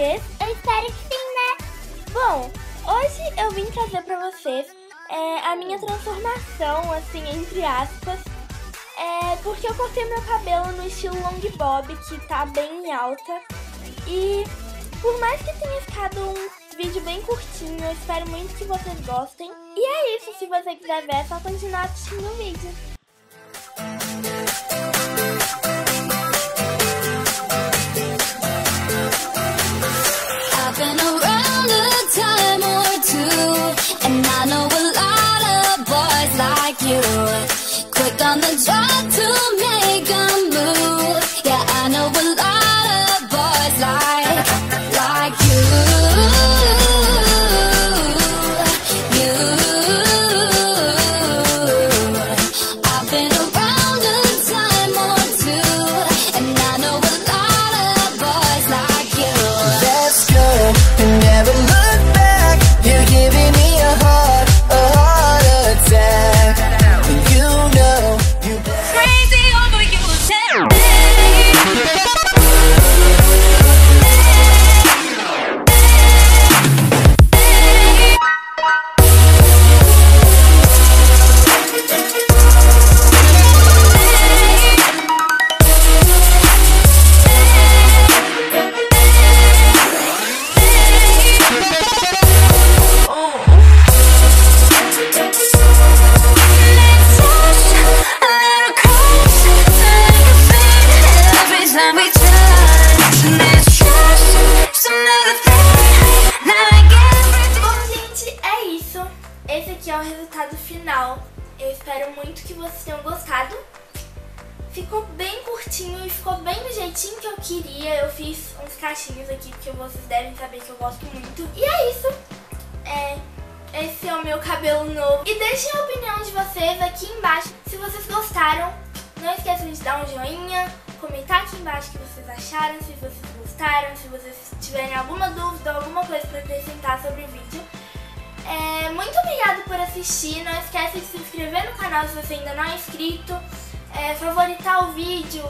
vocês? Eu espero que sim, né? Bom, hoje eu vim trazer pra vocês a minha transformação, assim, entre aspas, porque eu cortei meu cabelo no estilo long bob, que tá bem em alta. E por mais que tenha ficado um vídeo bem curtinho, eu espero muito que vocês gostem. E é isso, se você quiser ver, é só continuar assistindo o vídeo. Quick on the job to make a move. Yeah, I know a lot of boys like you. I've been around a time or two, and I know a lot of boys like you. Let's go and never look back. You're giving me a heart attack. Esse aqui é o resultado final. Eu espero muito que vocês tenham gostado. Ficou bem curtinho e ficou bem do jeitinho que eu queria. Eu fiz uns cachinhos aqui porque vocês devem saber que eu gosto muito. E é isso. Esse é o meu cabelo novo. E deixem a opinião de vocês aqui embaixo se vocês gostaram. Não esqueçam de dar um joinha, comentar aqui embaixo o que vocês acharam, se vocês gostaram, se vocês tiverem alguma dúvida ou alguma coisa para acrescentar sobre o vídeo. Muito obrigada por assistir, não esquece de se inscrever no canal se você ainda não é inscrito, favoritar o vídeo,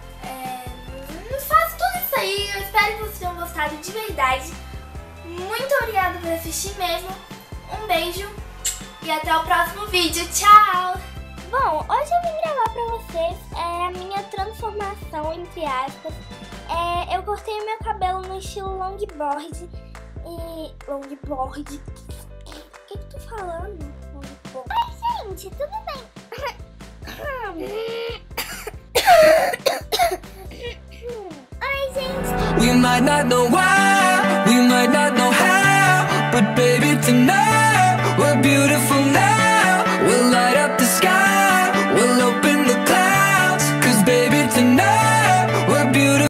faz tudo isso aí, eu espero que vocês tenham gostado de verdade. Muito obrigada por assistir mesmo, um beijo e até o próximo vídeo, tchau! Bom, hoje eu vim gravar pra vocês a minha transformação, entre aspas. Eu cortei meu cabelo no estilo longboard e... longboard... O que tu falando? Oi, gente, tudo bem? Oi, gente. We might not know why, we might not know how, but baby tonight we're beautiful.